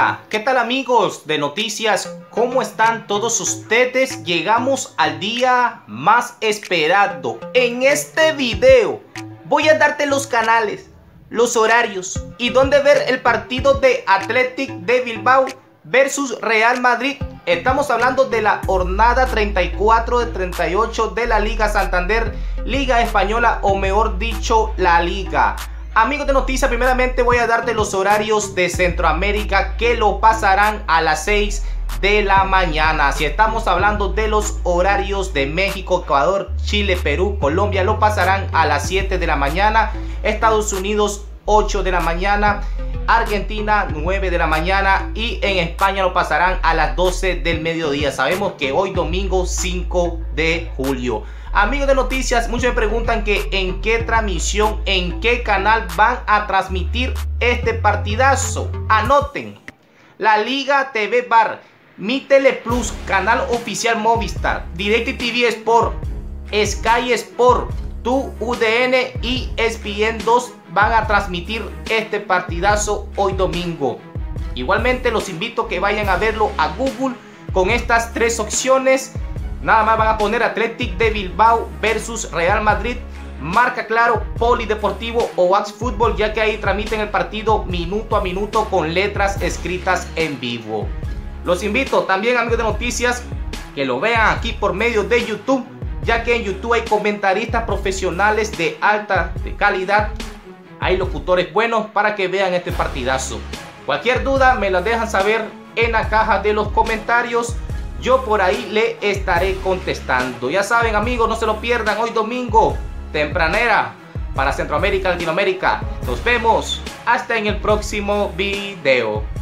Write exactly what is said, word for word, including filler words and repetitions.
Hola, ¿qué tal amigos de noticias? ¿Cómo están todos ustedes? Llegamos al día más esperado. En este video voy a darte los canales, los horarios y dónde ver el partido de Athletic de Bilbao versus Real Madrid. Estamos hablando de la jornada treinta y cuatro de treinta y ocho de la Liga Santander, Liga Española, o mejor dicho, la Liga. Amigos de noticias, primeramente voy a darte los horarios de Centroamérica que lo pasarán a las seis de la mañana. Si estamos hablando de los horarios de México, Ecuador, Chile, Perú, Colombia, lo pasarán a las siete de la mañana. Estados Unidos, ocho de la mañana. Argentina, nueve de la mañana. Y en España lo pasarán a las doce del mediodía. Sabemos que hoy domingo cinco de julio. Amigos de noticias, muchos me preguntan que en qué transmisión, en qué canal van a transmitir este partidazo. Anoten: la Liga T V Bar, Mi Tele Plus, canal oficial Movistar, DirecTV Sport, Sky Sport, Tu U D N y E S P N dos van a transmitir este partidazo hoy domingo. Igualmente los invito a que vayan a verlo a Google con estas tres opciones. Nada más van a poner Athletic de Bilbao versus Real Madrid, marca claro, Polideportivo o Wax Fútbol, ya que ahí transmiten el partido minuto a minuto con letras escritas en vivo. Los invito también, amigos de noticias, que lo vean aquí por medio de YouTube, ya que en YouTube hay comentaristas profesionales de alta de calidad, hay locutores buenos para que vean este partidazo. Cualquier duda me la dejan saber en la caja de los comentarios. Yo por ahí le estaré contestando. Ya saben, amigos, no se lo pierdan hoy domingo, tempranera, para Centroamérica, Latinoamérica. Nos vemos hasta en el próximo video.